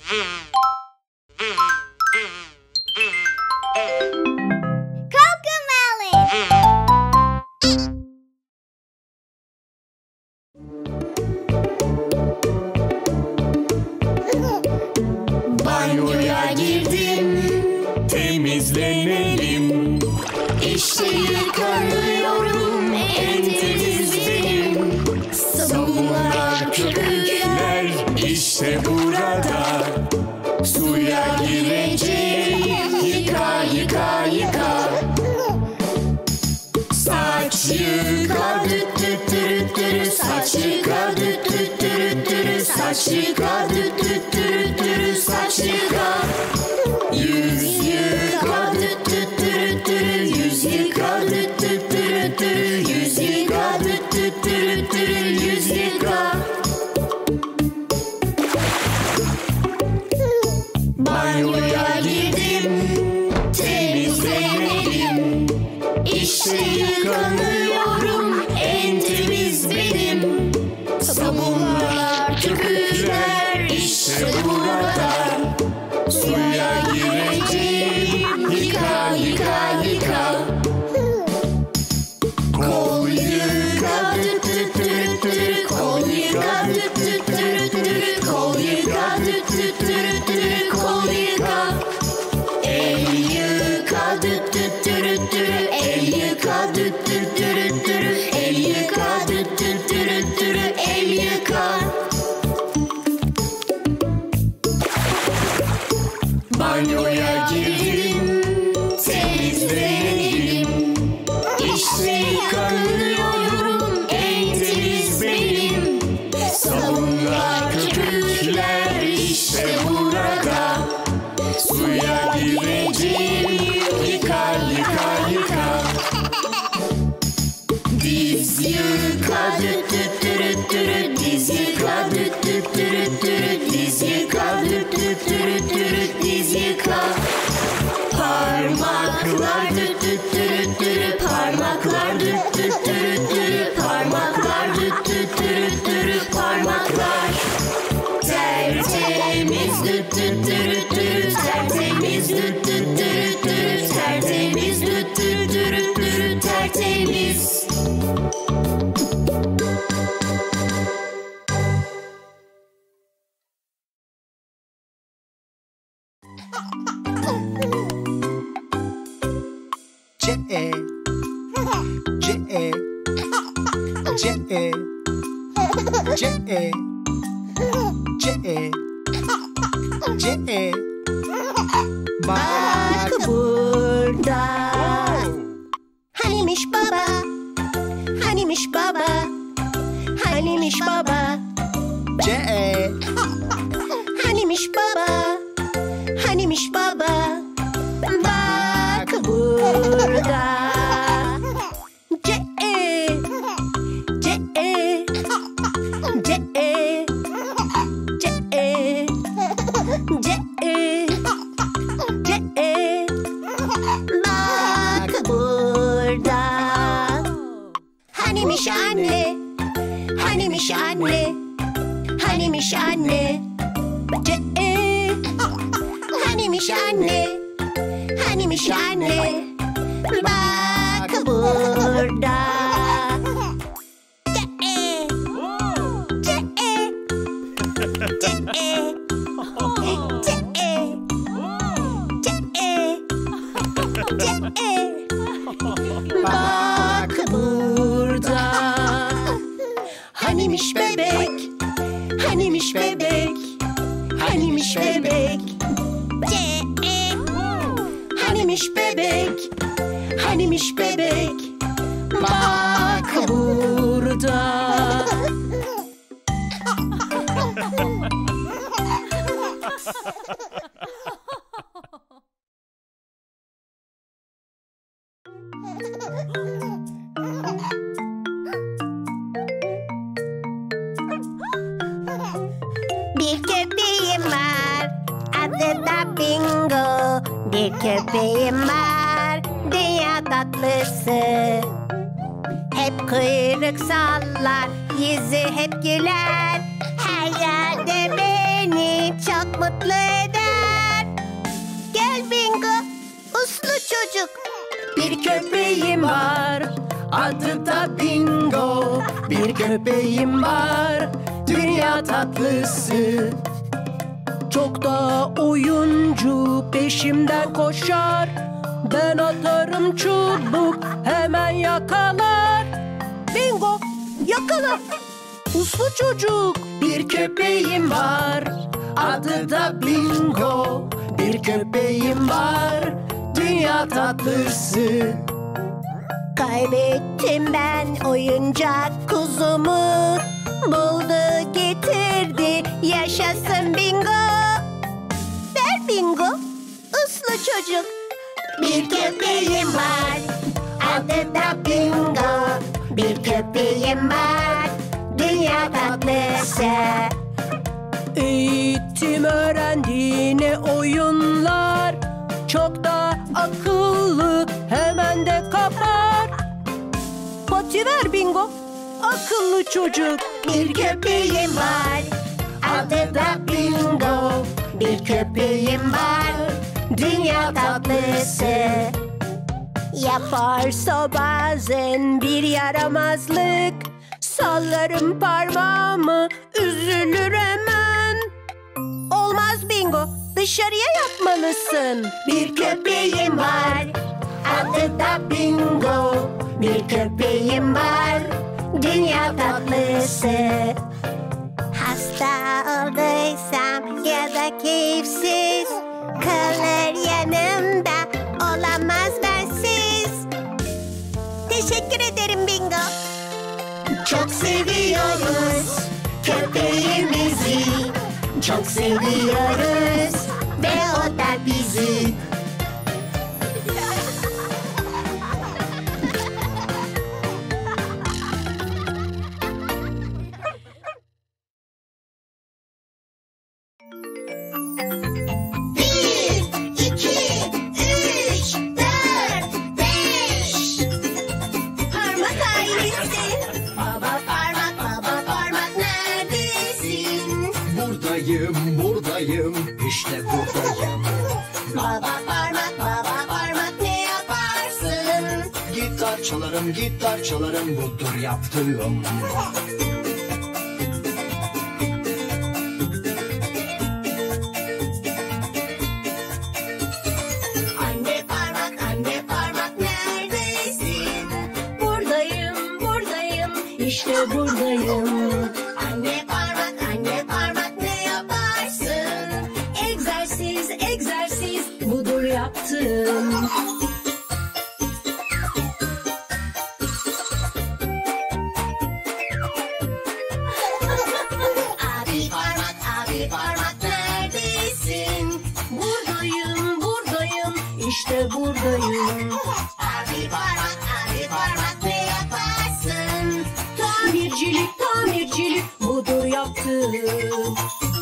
Banyoya girdim, temizlenelim. İşte yıkanıyorum, en temiz benim. Sabunlar, köpükler işte burada. Suya gireceğim, yıka yıka yıka. Saç yıka, düt düt dürüt dürüt. Saç yıka, düt düt dürüt dürüt. Saç yıka, düt düt dürüt dürüt. Saç yıka. Yüz yıka, düt düt dürüt dürüt. Yüz yıka, düt düt dürüt dürüt. Yüz yıka, düt düt dürüt dürüt. Yüz yıka. Banyoya girdim, temizlenelim. İşte yıkanıyorum, en temiz benim. Sabunlar, köpükler işte burada. Suya gireceğim, yıka yıka yıka. Kol yıka, düt düt dürüt dürüt. Kol yıka, düt düt dürüt dürüt. Kol yıka, düt düt dürüt dürüt. Kol yıka. El yıka, düt düt dürüt dürüt. El yıka, düt düt dürüt dürüt. El yıka, düt düt dürüt dürüt. El yıka. Banyoya girdim, temizlenelim. İşte yıkanıyorum, en temiz benim. Sabunlar, köpükler işte burada. Suya gireceğim, yıka yıka yıka. Diz yıka, düt düt dürüt dürüt. Diz yıka, düt düt dürüt dürüt. Diz yıka, düt düt dürüt dürüt. Diz yıka. Parmaklar, düt düt dürüt dürüt. Parmaklar, düt düt dürüt dürüt. Parmaklar, düt düt dürüt dürüt. Parmaklar. Tertemiz, düt düt dürüt dürüt. Tertemiz, düt düt dürüt dürüt. Tertemiz, düt düt dürüt dürüt. Tertemiz. C-E C-E C-E C-E C-E C-E Bak burada. Hanimiş baba, hanimiş baba, hanimiş baba. C-E Hanimiş baba, hanimiş baba. Bak burada. C-E C-E C-E C-E C-E C-E. Bak burada. Hanimiş anne, hanimiş anne, hanimiş anne. C-E hanimiş anne, hanimiş anne. Bak burada. C-E C-E C-E C-E C-E C-E. Bak burada. Hanimiş bebek, hanimiş bebek, hanimiş bebek. C-E hanimiş bebek, hanimiş bebek. Bak burada. Bir köpeğim var, adı da Bingo. Bir köpeğim var, dünya tatlısı. Hep kuyruk sallar, yüzü hep güler. Her yerde beni çok mutlu eder. Gel Bingo, uslu çocuk. Bir köpeğim var, adı da Bingo. Bir köpeğim var, dünya tatlısı. Çok da oyuncu, peşimden koşar. Ben atarım çubuk, hemen yakalar. Bingo, yakala. Uslu çocuk. Bir köpeğim var, adı da Bingo. Bir köpeğim var, dünya tatlısı. Kaybettim ben oyuncak kuzumu. Buldu getirdi, yaşasın Bingo. Ver Bingo, uslu çocuk. Bir köpeğim var, adı da Bingo. Bir köpeğim var, dünya tatlısı. Eğitim öğrendi, ne oyunlar. Çok da akıllı, hemen de kapar. Pati ver Bingo, akıllı çocuk. Bir köpeğim var, adı da Bingo. Bir köpeğim var, dünya tatlısı. Yaparsa bazen bir yaramazlık, sallarım parmağımı, üzülür hemen. Olmaz Bingo, dışarıya yapmalısın. Bir köpeğim var, adı da Bingo. Bir köpeğim var, dünya tatlısı. Hasta olduysam ya da keyifsiz, kalır yanımda, olamaz bensiz. Teşekkür ederim Bingo. Çok seviyoruz köpeğimizi, çok seviyoruz ve o da bizi. Buradayım, işte buradayım. Baba parmak ne yaparsın? Gitar çalarım, budur yaptığım. Anne parmak neredesin? Buradayım, işte buradayım. Anne parmak ne yaparsın? Egzersiz, budur yaptığım. Abi parmak neredesin? Buradayım, işte buradayım. Abi parmak ne yaparsın? Tamircilik, budur yaptığım.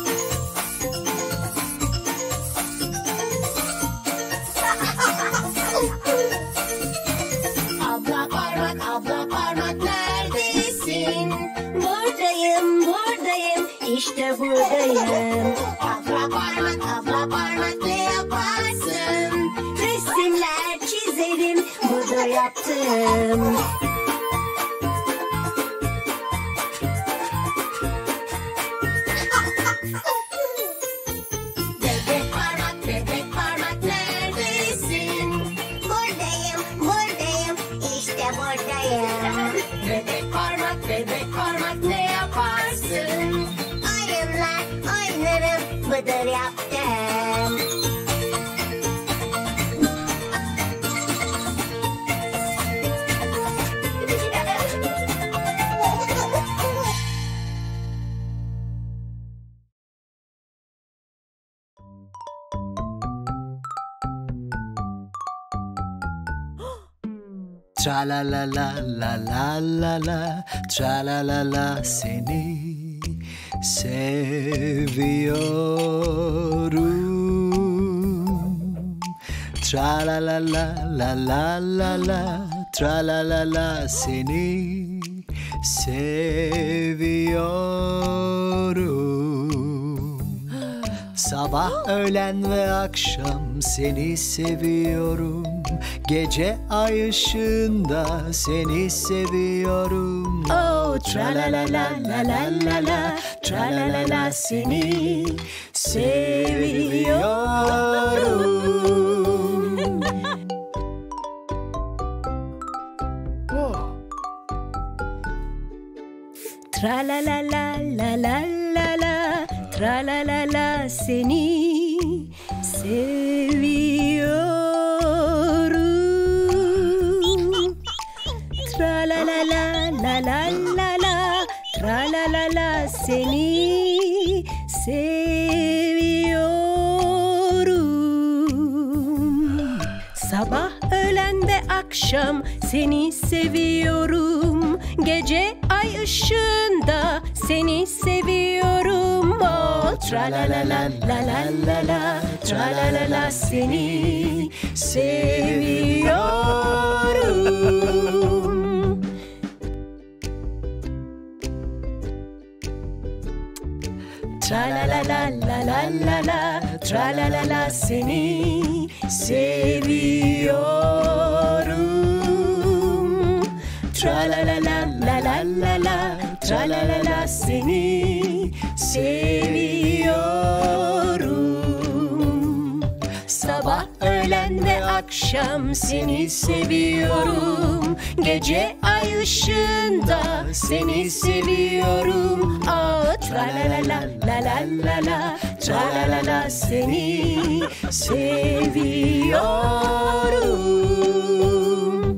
Abla parmak neredesin? Buradayım, işte buradayım. Abla parmak ne yaparsın? Resimler çizerim, budur yaptığım. Bebek parmak neredesin? Buradayım, işte buradayım. Bebek parmak ne yaparsın? Oyunlar oynarım, budur yaptım. Tra la la la la la la la, tra la la la, seni seviyorum. Tra la la la la la la la, tra la la la, seni seviyorum. Sabah, öğlen ve akşam seni seviyorum. Gece ay ışığında seni seviyorum. Oh, tra la la la la la la la, tra la la la, seni seviyorum. Tra la la la la la la la, tra la la la, seni seviyorum. Tra la la la la la la la, tra la la la, seni seviyorum. Sabah, öğlen ve akşam seni seviyorum. Gece ay ışığında seni seviyorum. Oh, tra la la la la la la la, tra la la la, seni seviyorum. Tra la la la la la la la, tra la la la, seni seviyorum. Tra la la la la la la la, tra la la la, seni seviyorum. Sabah, öğlen ve akşam seni seviyorum. Gece ay ışığında seni seviyorum. Oh, tra la la la la la la la, tra la la la, seni seviyorum.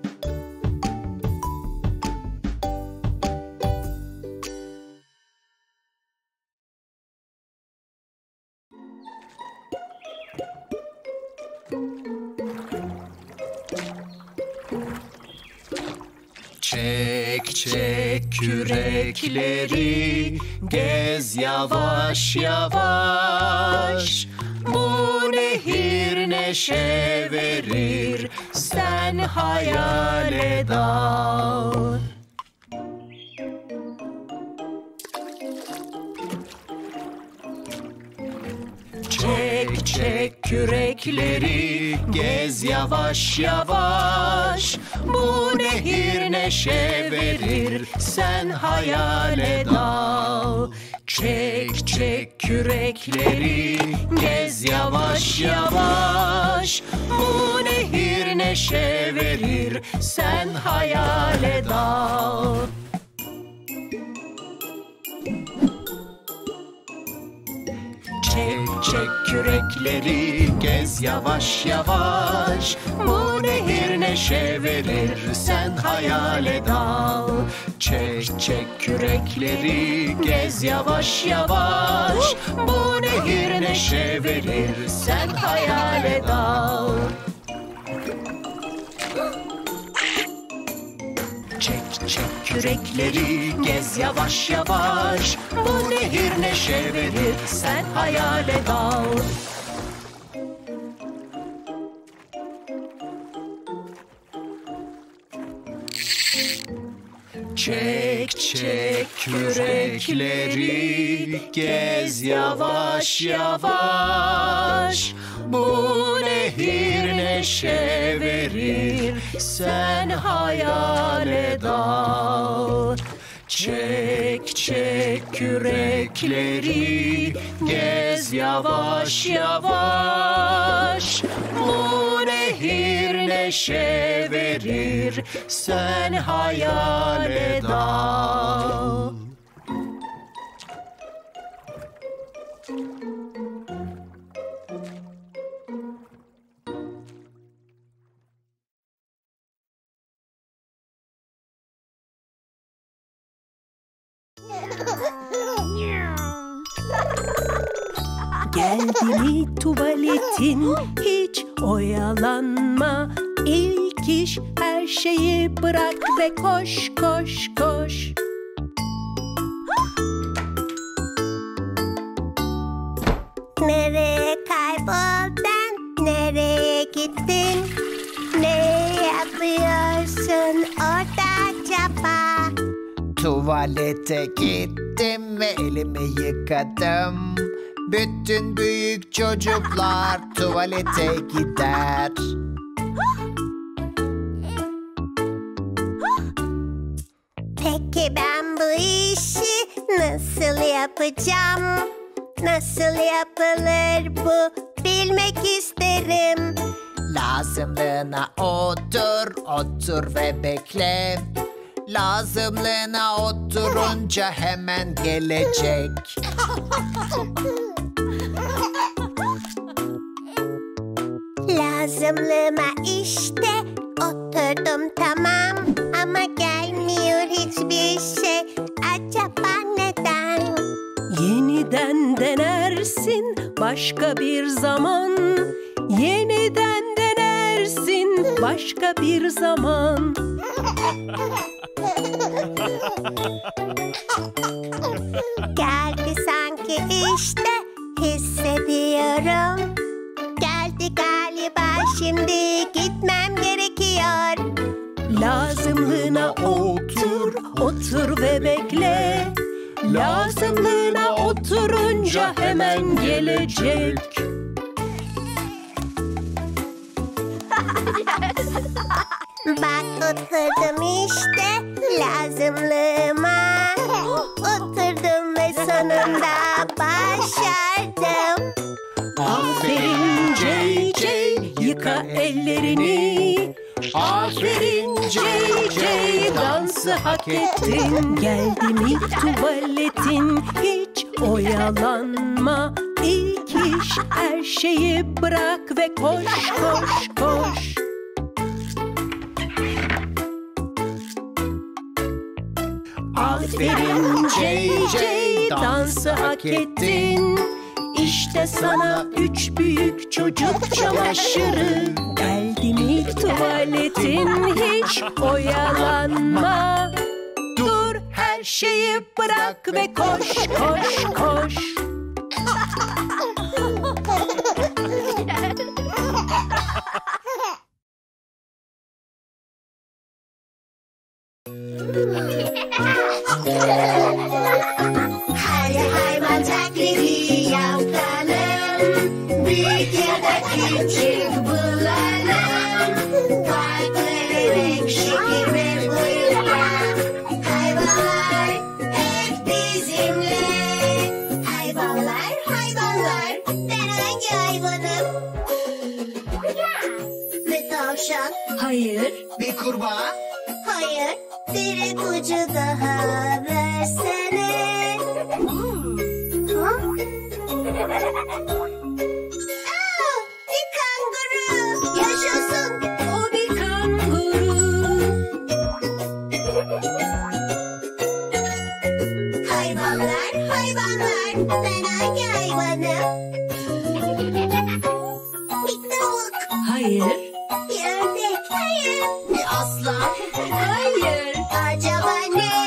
Çek çek kürekleri, gez yavaş yavaş. Bu nehir neşe verir, sen hayale dal. Çek çek kürekleri, gez yavaş yavaş. Bu nehir neşe verir, sen hayale dal. Çek çek kürekleri, gez yavaş yavaş. Bu nehir neşe verir, sen hayale dal. Çek çek kürekleri, gez yavaş yavaş. Bu nehir neşe verir, sen hayale dal. Çek çek kürekleri, gez yavaş yavaş. Bu nehir neşe verir, sen hayale dal. Çek çek kürekleri, gez yavaş yavaş. Bu nehir neşe verir, sen hayale dal. Çek çek kürekleri, gez yavaş yavaş. Bu nehir neşe verir, sen hayale dal. Çek çek kürekleri, gez yavaş yavaş. Bu nehir neşe verir, sen hayale dal. Geldi mi tuvaletin, hiç oyalanma. İlk iş her şeyi bırak ve koş koş koş. Nereye kayboldun? Nereye gittin? Ne yapıyorsun orada acaba? Tuvalete gittim ve elimi yıkadım. Bütün büyük çocuklar tuvalete gider. Peki ben bu işi nasıl yapacağım? Nasıl yapılır bu? Bilmek isterim. Lazımlığına otur ve bekle. Lazımlığına oturunca hemen gelecek. Lazımlığıma işte oturdum tamam. Ama gelmiyor hiçbir şey. Acaba neden? Yeniden denersin başka bir zaman. Yeniden denersin başka bir zaman. Geldi sanki işte hissediyorum. Geldi galiba şimdi gitmem gerekiyor. Lazımlığına otur ve bekle. Lazımlığına oturunca hemen gelecek. Bak oturdum işte lazımlığıma. Oturdum ve sonunda başardım. Aferin JJ, yıka ellerini. Aferin JJ, dansı hak ettin. Geldi mi tuvaletin, hiç oyalanma. İlk iş her şeyi bırak ve koş koş koş. Aferin JJ, dansı hak ettin. İşte sana 3 büyük çocuk çamaşırı. Geldi mi tuvaletin, hiç oyalanma. Dur, her şeyi bırak ve koş koş koş. Hadi hayvan taklidi yapalım. Büyük ya da küçük bulalım. Farklı renk, şekil ve boyutta. Hayvanlar hep bizimle. Hayvanlar, hayvanlar. Ben hangi hayvanım? Bir tavşan. Hayır, Bir kurbağa. Hayır, bir ipucu daha versene. Bir kanguru. Yaşasın. o bir kanguru. Hayvanlar, hayvanlar. Ben hangi hayvanım? Bir tavuk. Hayır, Bir ördek. Hayır. Bir aslan. hayır. Acaba ne?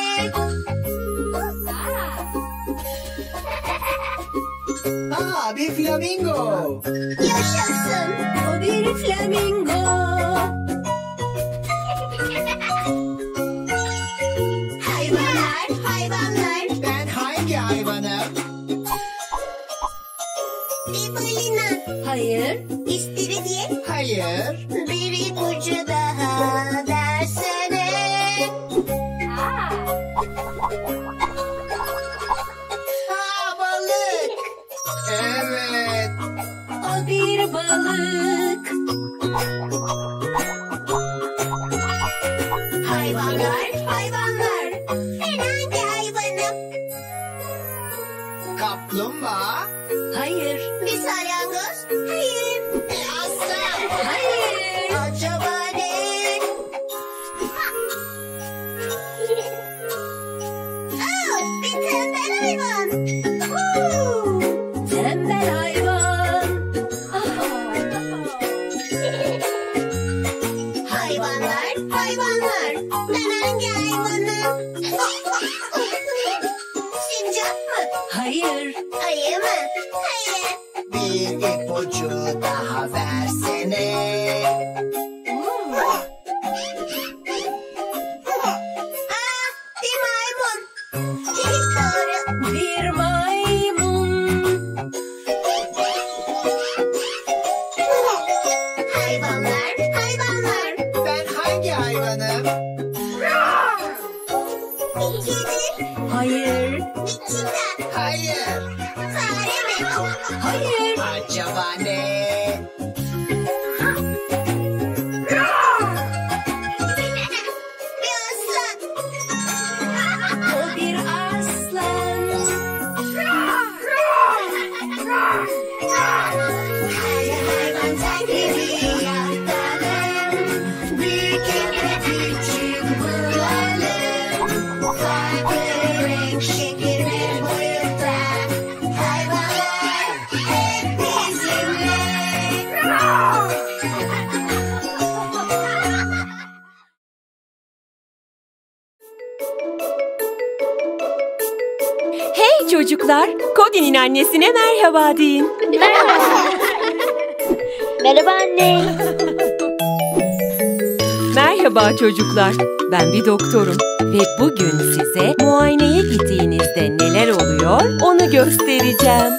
Bir flamingo. Yaşasın. O bir flamingo. Hayvanlar, hayvanlar. Ben hangi hayvanım? Bir balina. Hayır, İstiridye. Hayır. Bir ipucu daha versene. Balık. Evet. o bir balık. Hayvanlar, hayvanlar. Ben hangi hayvanım? Kaplumbağa. Hayır, Bir salyangoz. Hayır. Aslan. hayır. Acaba ne? Bir tembel hayvan. Tembel hayvan. Hayvanlar, hayvanlar. Ben hangi hayvanım? Sincap mı? Hayır, Ayı mı? Hayır. Bir ipucu daha versene. Bir maymun. İlk doğru. bir maymun. Hayır. Acaba ne? Bir aslan. O bir aslan. Hayvan takleri yapalım. Büyük ve küçük bulalım. Farklı renk, şekil ve boyutta. Hayvanlar hep bizimle. Hey çocuklar, Cody'nin annesine merhaba deyin. Merhaba anne. Merhaba çocuklar, ben bir doktorum ve bugün size muayeneye gittiğinizde neler oluyor onu göstereceğim.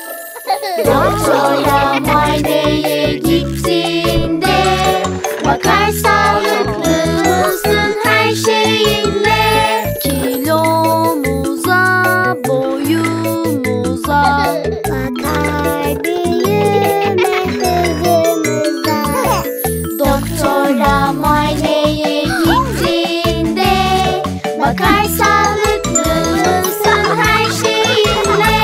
Doktora muayeneye gittiğinde bakar sağlıklı mısın her şeyinle. Kilomuza, boyumuza bakar büyüme hızımıza. Doktora muayeneye gittiğinde bakar sağlıklı mısın her şeyinle.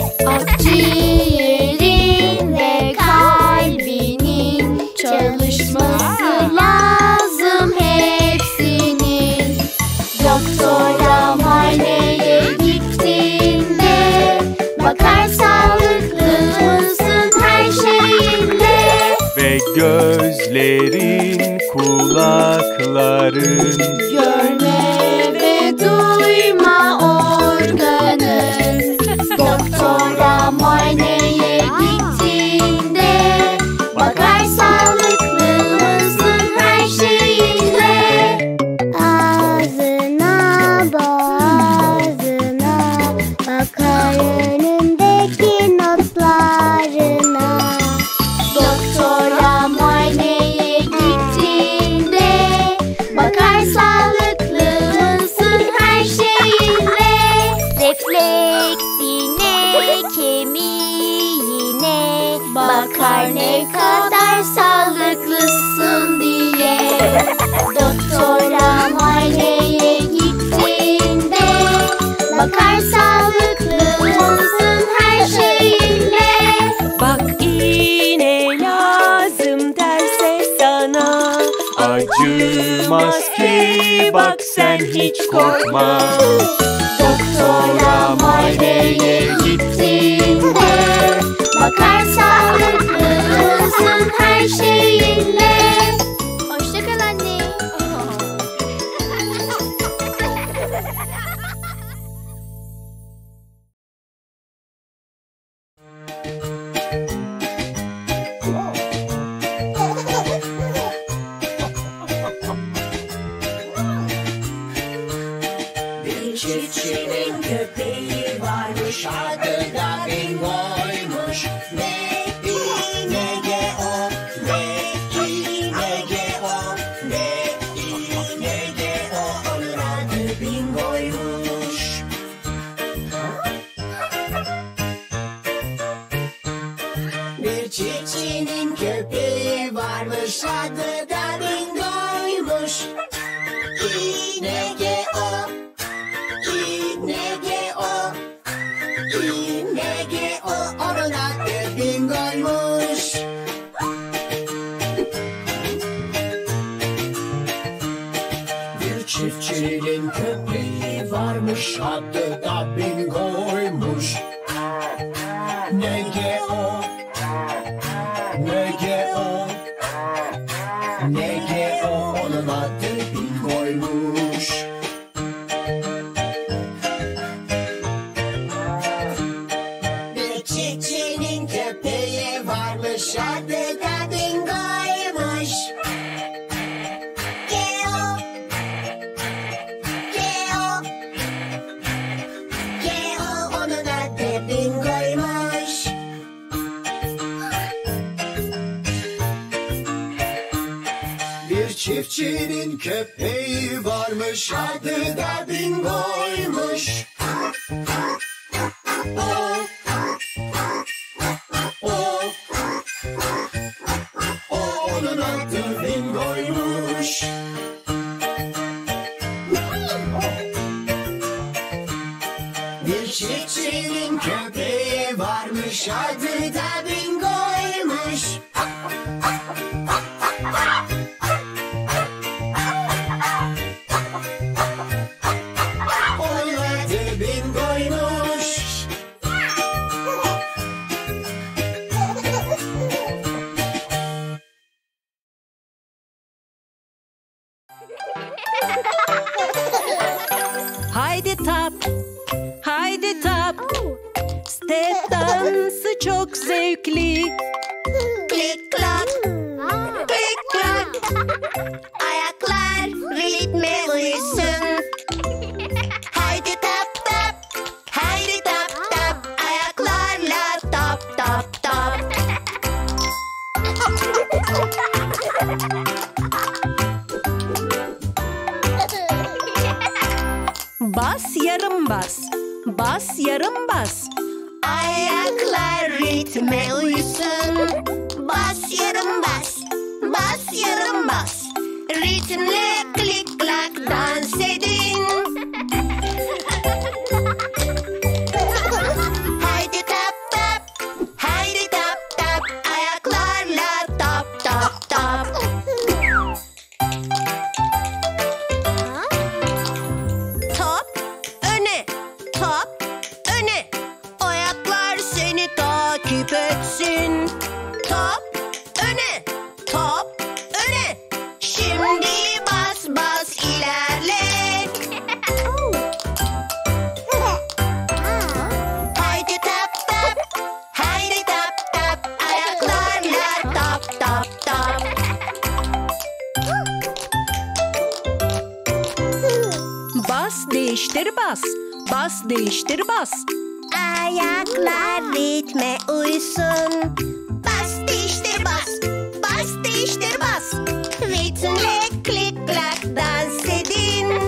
Akciğerin ve kalbinin çalışması lazım hepsinin. Doktora muayeneye gittiğinde bakar sağlıklı mısın her şeyinle. Ve gözlerin, kulakların, Görme ve duyma organın. Doktora muayeneye gittiğinde bakar sağlıklı mısın her şeyinle. Ağzına boğazına bakar önündeki notlarına. Doktora muayeneye gittiğinde bakar sağlıklı mısın her şeyinle. Refleksine, kemiğine bakar ne kadar sağlıklısın diye. Doktora muayeneye gittiğinde bakar sağlıklı mısın her şeyinle. Bak iğne lazım derse sana, acımaz ki bak sen hiç korkma. Doktora muayeneye gittiğinde bakar sağlıklı mısın her şeyinle. Hoşça kal anne. Bir çiftçinin köpeği varmış, adı da Bingo'ymuş. N-I-N-G-O, N-I-N-G-O, N-I-N-G-O, onun adı Bingo'ymuş. Bir çiftçinin köpeği varmış, adı da Bingo'ymuş. I-N-G-O, I-N-G-O, I-N-G-O, onun adı Bingo'ymuş. Bir çiftçinin köpeği varmış, adı da Bingo'ymuş. N-G-O, N-G-O, N-G-O, onun adı Bingo'ymuş. Bir çiftçinin köpeği varmış, adı da Bingo'ymuş. G-O, G-O, G-O, onun adı Bingo'ymuş. Bir çiftçinin köpeği varmış, adı da Bingo'ymuş. koymuş, adı da bingoymuş. Onun adı bingoymuş. Haydi tap, haydi tap. Step dansı çok zevkli. Klik klak, klik klak. Ayaklar ritme uysun. Haydi tap tap, haydi tap tap. Ayaklarla tap tap tap. Bas yarım bas, bas yarım bas. Ayaklar ritme uysun. Bas yarım bas, bas yarım bas. Ritimle klik klak dans edin. Haydi tap tap, haydi tap tap. Ayaklarla tap tap tap. Top öne, top öne. Ayaklar seni takip etsin. Top öne, top öne. Şimdi bas bas ilerle. Haydi tap tap, haydi tap tap. Ayaklarla tap tap tap. Bas değiştir bas, bas değiştir bas. Ayaklar ritme uysun. Bas değiştir bas, bas değiştir bas. Ritimle klik klak dans edin.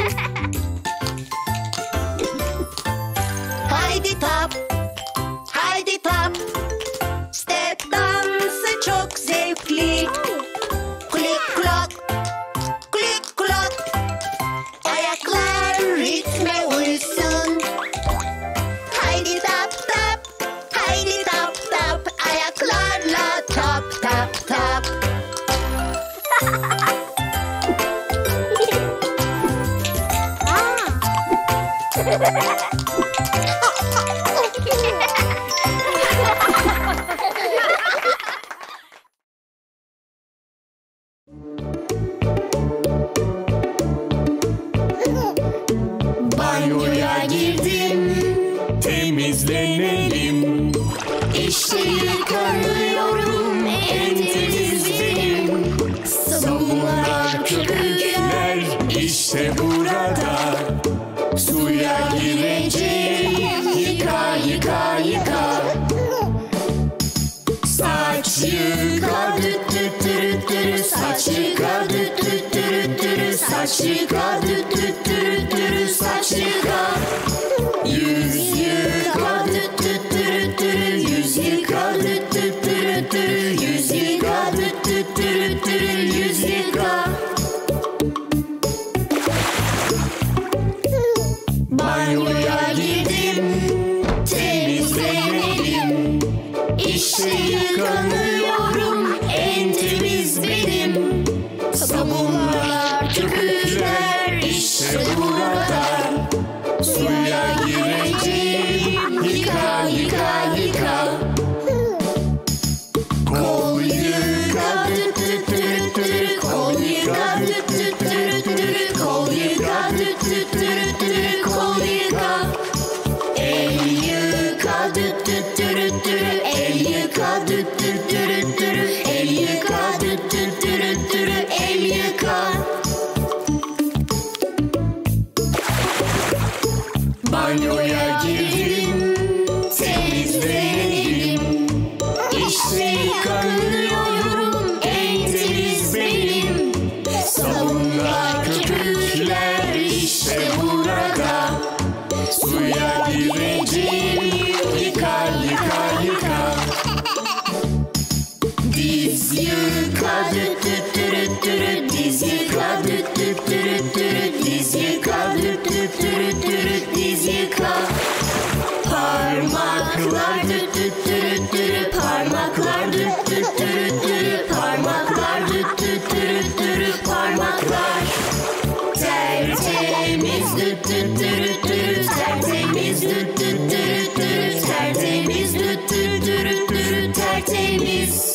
Haydi tap, haydi tap. Step dansı çok zevkli. Klik klak, klik klak. Ayaklar ritme uysun. Haydi tap tap, haydi tap tap. Ayaklarla tap tap tap. Banyoya girdim, temizlenelim. İşte yıkanıyorum, en temiz benim. Sabunlar, köpükler işte burada. Suya gireceğim, yıka yıka yıka. Saç yıka, düt düt dürüt dürü. Saç yıka, düt düt dürüt dürü. Saç yıka, düt düt dürüt dürü. Saç yıka. Yüz yıka, düt düt dürüt dürü. Yüz yıka, düt düt dürüt dürü. Yüz yıka, düt düt dürüt dürü. Yüz yıka. Banyoya girdim, temizlenelim. İşte yıkanıyorum, en temiz benim. Sabunlar, köpükler işte burada. Suya gireceğim, yıka yıka yıka. Kol yıka, düt düt dürüt dürü. Kol yıka, düt düt dürüt dürü. Kol yıka, düt düt dürüt dürü. Kol yıka. El yıka, düt düt dürüt dürü. El yıka, düt düt dürüt dürü. El yıka, düt düt dürüt dürü. El yıka. Banyoya girdim, temizlenelim. İşte yıkanıyorum, en temiz benim. Sabunlar, köpükler işte burada. Suya gireceğim, yıka yıka yıka. Diz yıka, düt düt dürüt dürü. Diz yıka, düt düt dürüt dürü. Diz yıka, düt düt dürüt dürü. Diz yıka. Parmaklar düt düt dürüt biz.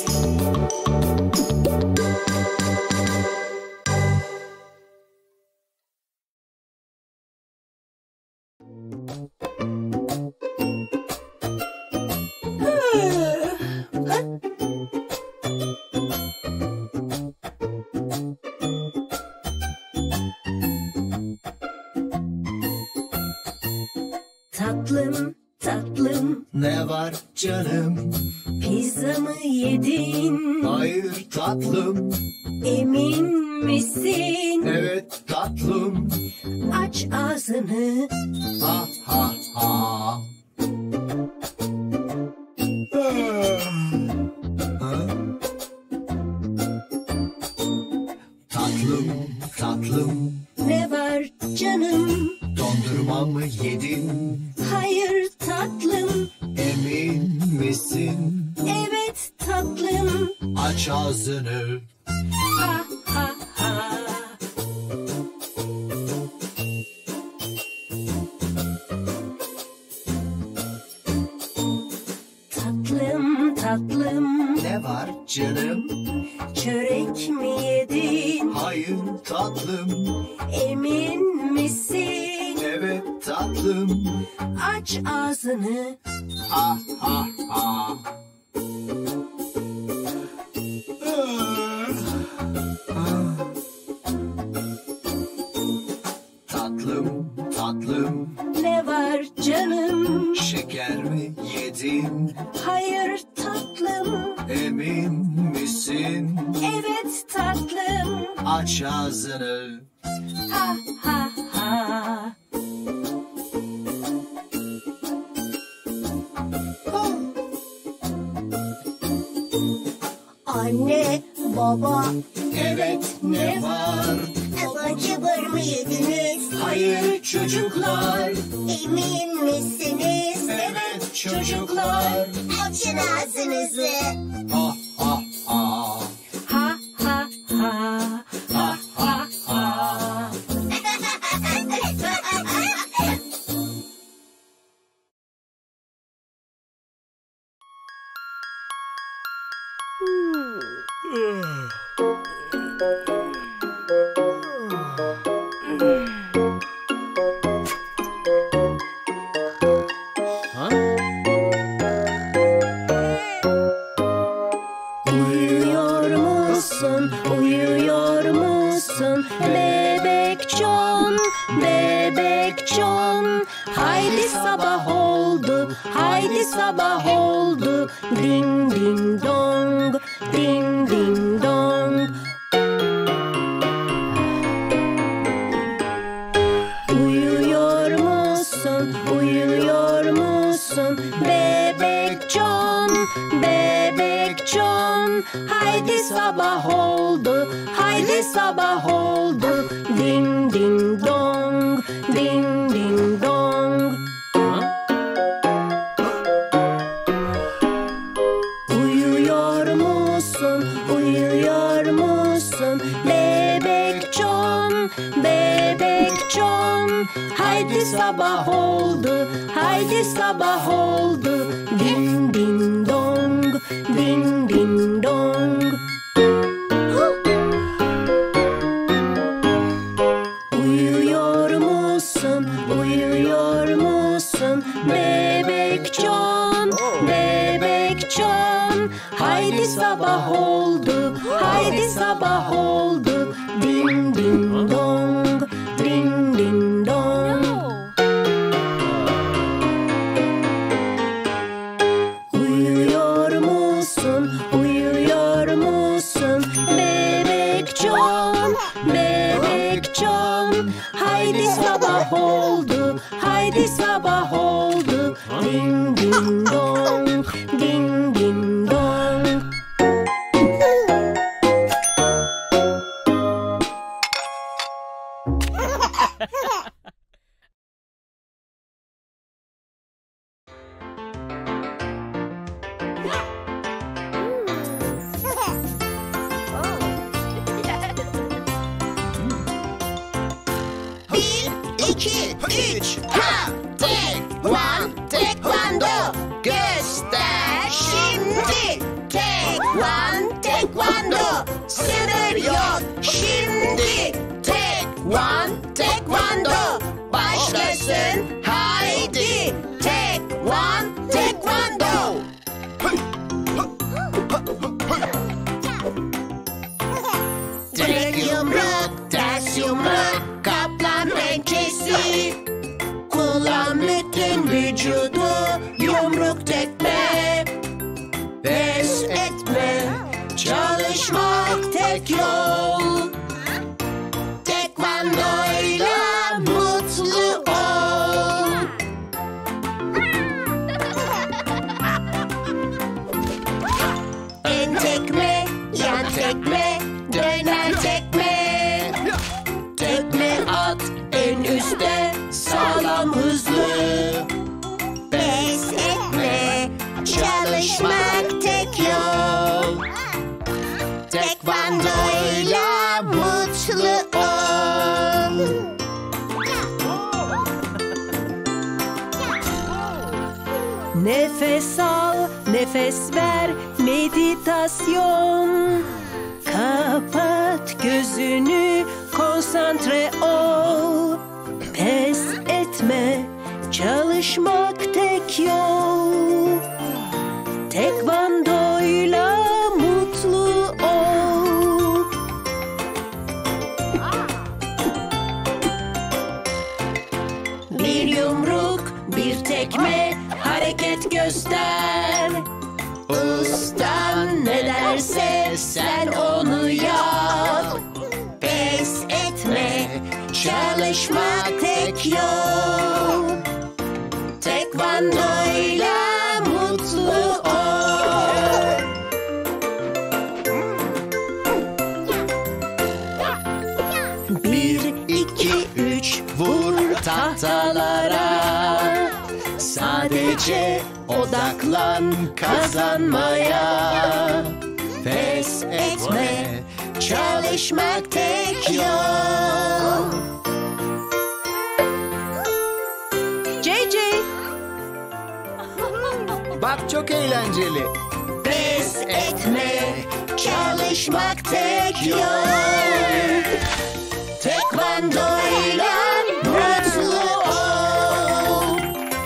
Tatlım, tatlım, Ne var canım? pizza mı yedin? Hayır tatlım. Emin misin? Evet tatlım. Aç ağzını. Ha ha ha. Tatlım, tatlım. Ne var canım? Dondurma mı yedin? Hayır tatlım. Emin misin? Evet tatlım. Aç ağzını. Ha ha ha. Tatlım, tatlım, Ne var canım? çörek mi yedin? Hayır tatlım. Emin misin? Evet tatlım. Aç ağzını. Ha ha ha. Tatlım, tatlım. Ne var canım? Şeker mi yedin? Hayır tatlım. Emin misin? Evet tatlım. Aç ağzını. Ha ha ha. Anne, baba, Evet ne var? Abur cubur mu yediniz? Hayır çocuklar. Emin misiniz? Evet çocuklar. Açın ağzınızı. Ha ha ha. ha ha ha. Ha ha ha. Uyuyor musun, uyuyor musun? Bebek John, bebek John. Haydi sabah oldu, haydi sabah oldu. Ding ding dong, ding ding dong. Uyuyor musun, uyuyor musun? Bebek John, bebek John. Haydi sabah oldu, haydi sabah oldu. Ding ding dong, ding ding dong. Uyuyor musun, uyuyor musun? Bebek John, bebek John. Haydi sabah oldu, haydi sabah oldu. Ding ding dong, ding ding dong. Uyuyor musun, uyuyor musun? Bebek John, bebek John. Haydi sabah oldu, haydi sabah oldu. Ding ding dong, ding ding dong. Uyuyor musun, uyuyor musun? Bebek John, bebek John. Haydi sabah oldu, haydi sabah oldu. Ding ding dong, ding ding dong. Bir, iki, üç. Ha! Tekman, tekvando. Göster şimdi. Tekvando. one, tekvando. Sınır yok şimdi. Tek one, tekvando. Başlasın haydi. Tek one, tekvando. Direk yumruk, ters yumruk, kaplan pençesi. Kullan bütün vücudu, yumruk tekme. Pes etme, çalışmak tek yol. Tekvandoyla mutlu ol. En tekme, yan tekme, dönen tekme. Tekme at en üstte, sağlam hızlı. Pes etme, çalışmak tek yol. Tekvandoyla mutlu ol. Nefes al, nefes ver, meditasyon. Kapat gözünü, konsantre ol. Pes etme, çalışmak tek yol. Tekvandoyla mutlu ol. Bir yumruk, bir tekme, hareket göster. Ustan ne derse sen onu yap. Pes etme, çalışmak tek yol. Tekvandoyla mutlu ol. Bir, iki, üç, vur tahtalara. Sadece odaklan kazanmaya. Pes etme, Çalışmak tek yol. JJ, Bak çok eğlenceli. Pes etme, çalışmak tek yol. Tekvandoyla mutlu ol.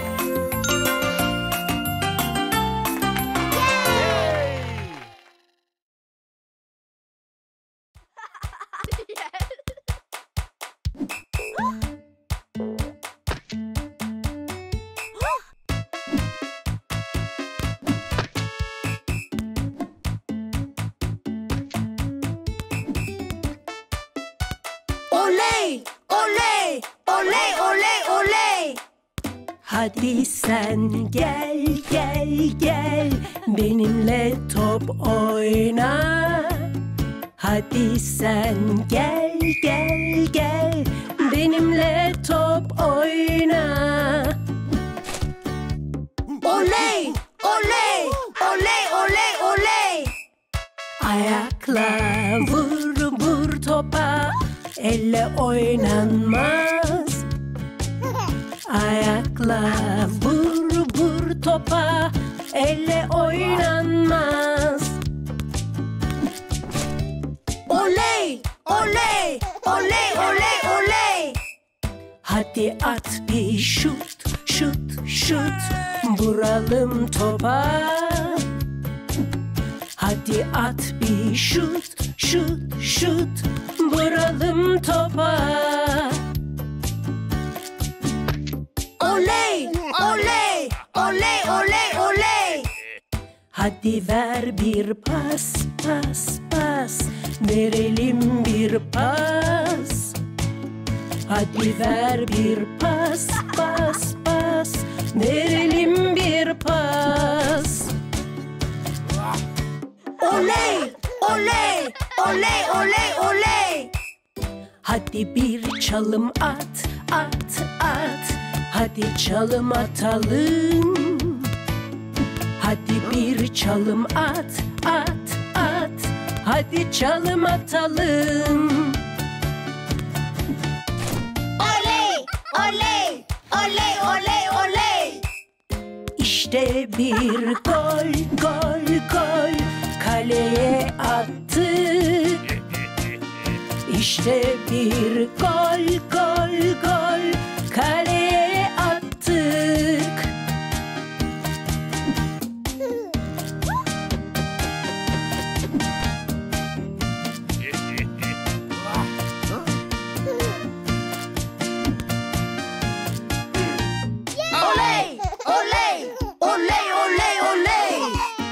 Oley, oley, oley, oley, oley. hadi sen gel gel gel benimle top oyna. Hadi sen gel gel gel benimle top oyna. Oley, oley, oley, oley, oley. Ayakla vur vur topa, elle oynanmaz. Ayakla vur vur topa, elle oynanmaz. Oley, oley, oley, oley, oley. Hadi at bir şut, şut, şut, vuralım topa. Hadi at bir şut, şut, şut, vuralım topa. Oley, oley, oley, oley, oley. Hadi ver bir pas, pas, pas, verelim bir pas. Hadi ver bir pas, pas, pas, verelim bir pas. Oley, oley, oley, oley, oley. Hadi bir çalım at, at, at. Hadi çalım atalım. Hadi bir çalım at, at, at. Hadi çalım atalım. Oley, oley, oley, oley, oley. İşte bir gol, gol, gol. kaleye attı. İşte bir gol, gol, gol, kaleye attık. Oley! Oley! Oley, oley, oley!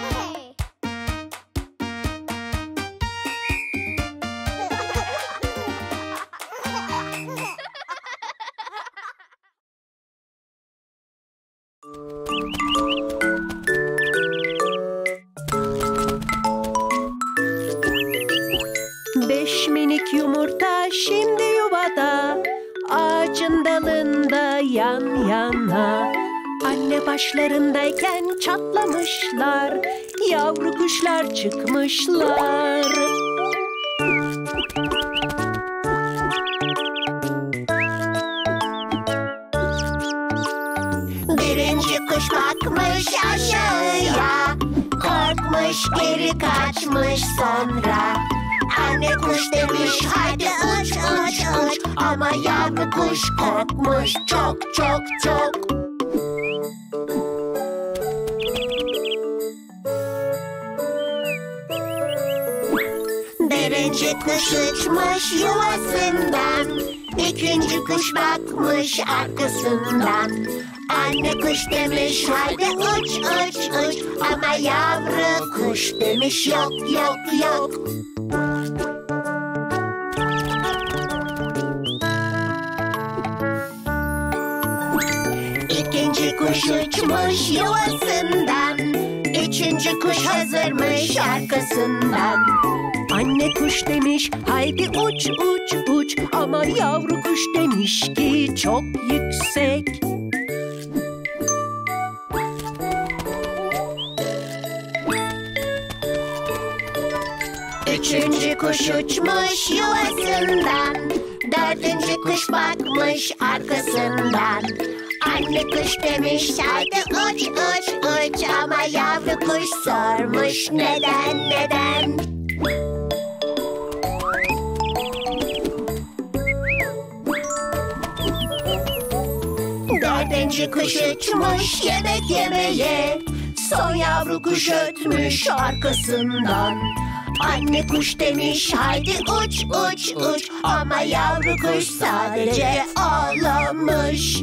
Beş minik yumurta şimdi yuvada, ağacın dalında yan yana. Anne başlarındayken çatlamışlar, yavru kuşlar çıkmışlar. Birinci kuş bakmış aşağıya, korkmuş geri kaçmış sonra. Anne kuş demiş hadi uç uç uç, ama yavru kuş korkmuş çok çok çok. Birinci kuş uçmuş yuvasından, ikinci kuş bakmış arkasından. Anne kuş demiş haydi uç uç uç, ama yavru kuş demiş yok yok yok. İkinci kuş uçmuş yuvasından, üçüncü kuş hazırmış arkasından. Anne kuş demiş haydi uç uç uç, ama yavru kuş demiş ki çok yüksek. Üçüncü kuş uçmuş yuvasından, dördüncü kuş bakmış arkasından. Anne kuş demiş haydi uç uç uç, ama yavru kuş sormuş neden neden. Dördüncü kuş uçmuş yemek yemeye, son yavru kuş ötmüş arkasından. Anne kuş demiş haydi uç uç uç, ama yavru kuş sadece ağlamış.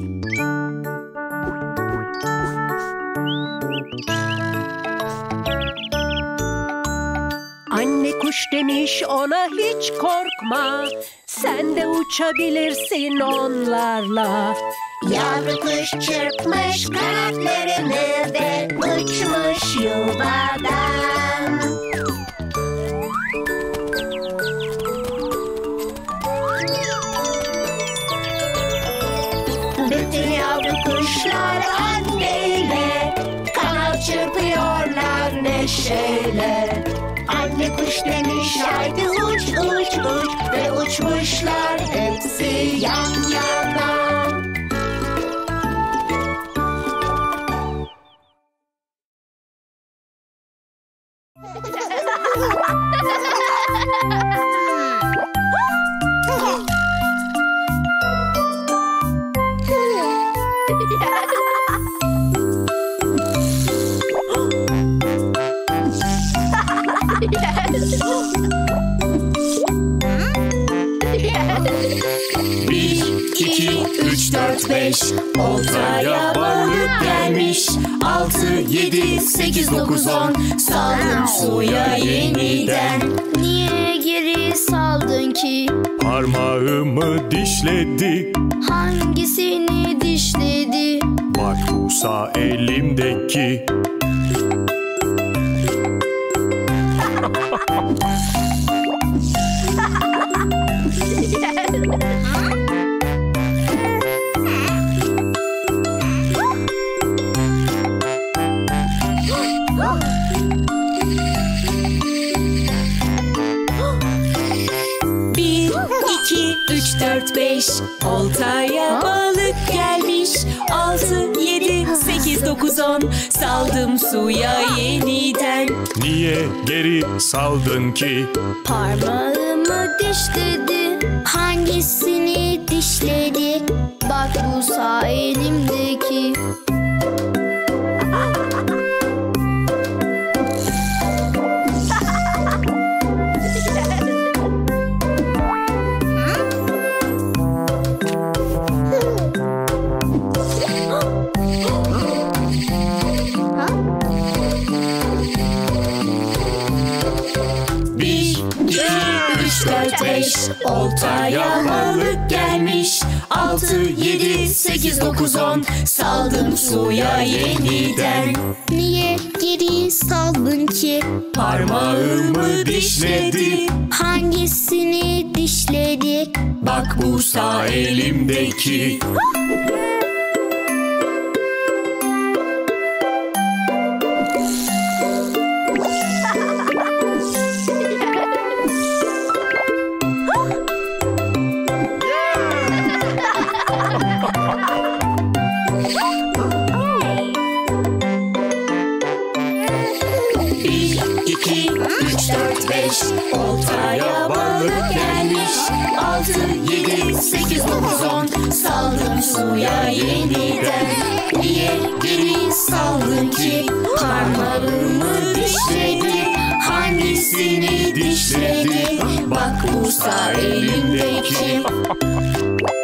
Anne kuş demiş ona hiç korkma, sen de uçabilirsin onlarla. Yavru kuş çırpmış kanatlarını ve uçmuş yuvadan. Bütün yavru kuşlar anneyle kanat çırpıyorlar neşeyle. Anne kuş demiş haydi uç uç uç, ve uçmuşlar hepsi yan yana. Bir, iki, üç, dört, beş. Oltaya balık gelmiş. 6, 7, 8, 9, 10. Saldım suya yeniden. Niye geri saldın ki? Parmağımı dişledi. Hangisini dişledi? Bak bu sağ elimdeki. 4, 5 oltaya balık gelmiş. 6, 7, 8, 9, 10 saldım suya yeniden. Niye geri saldın ki? Parmağımı dişledi. Hangisini dişledi? Bak bu sağ elimdeki. Oltaya balık gelmiş. 6, 7, 8, 9, 10 saldım suya yeniden. Niye geri saldın ki? Parmağımı dişledi. Hangisini dişledi? Bak bu sağ elimdeki. Oltaya balık gelmiş. 6, 7, 8, 9, 10 saldım suya yeniden. Niye geri saldın ki? Parmağımı dişledi. Hangisini dişledi? Bak bu sağ elimdeki.